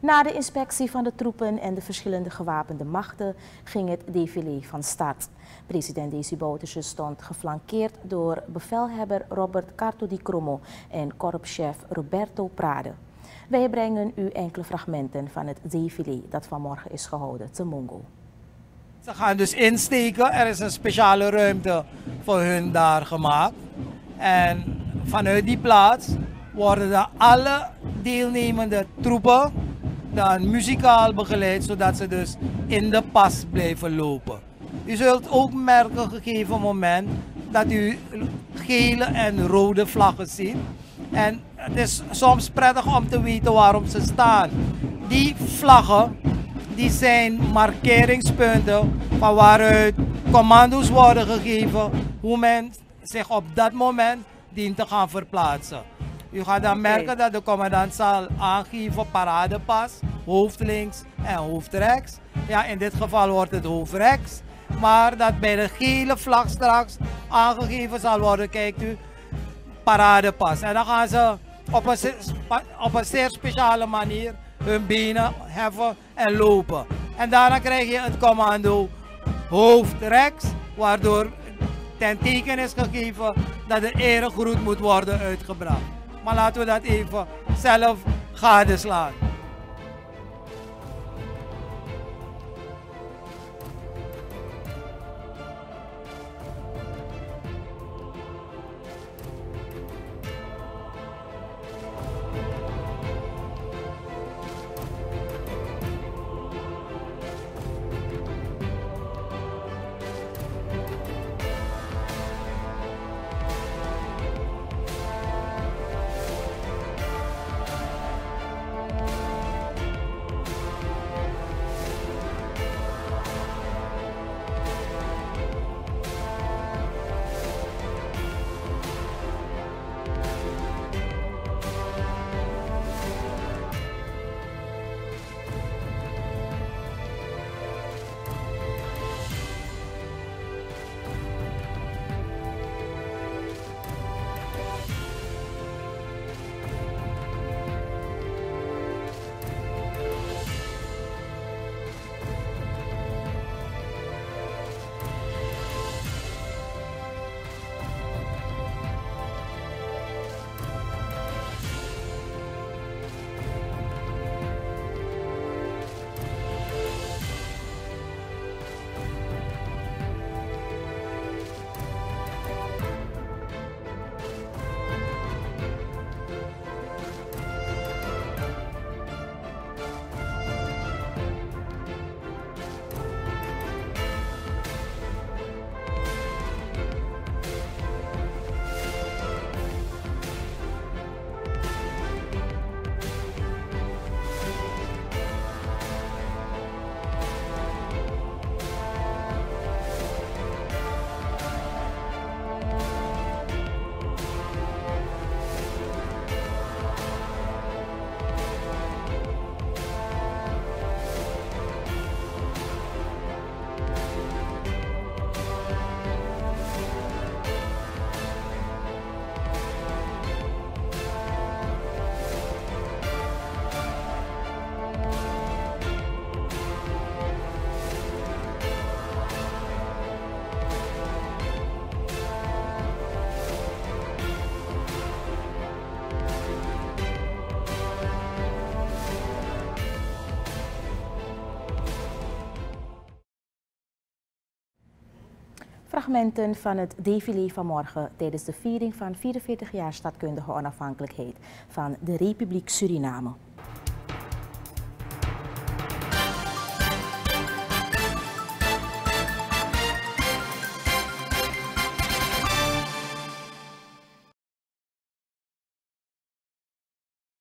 Na de inspectie van de troepen en de verschillende gewapende machten ging het défilé van start. President Desi Bouterse stond geflankeerd door bevelhebber Robert Carto Di Cromo en korpschef Roberto Prade. Wij brengen u enkele fragmenten van het défilé dat vanmorgen is gehouden te Mongo. Ze gaan dus insteken, er is een speciale ruimte voor hun daar gemaakt. En vanuit die plaats worden dan alle deelnemende troepen dan muzikaal begeleid, zodat ze dus in de pas blijven lopen. U zult ook merken op een gegeven moment dat u gele en rode vlaggen ziet. En het is soms prettig om te weten waarom ze staan. Die vlaggen die zijn markeringspunten van waaruit commando's worden gegeven hoe men zich op dat moment dient te gaan verplaatsen. U gaat dan merken dat de commandant zal aangeven paradepas, hoofd links en hoofd rechts. Ja, in dit geval wordt het hoofd rechts. Maar dat bij de gele vlag straks aangegeven zal worden, kijkt u, paradepas. En dan gaan ze op een zeer speciale manier hun benen heffen en lopen. En daarna krijg je het commando hoofd rechts, waardoor ten teken is gegeven dat de eregroet moet worden uitgebracht. Maar laten we dat even zelf gadeslaan. Fragmenten van het défilé van morgen tijdens de viering van 44 jaar staatkundige onafhankelijkheid van de Republiek Suriname.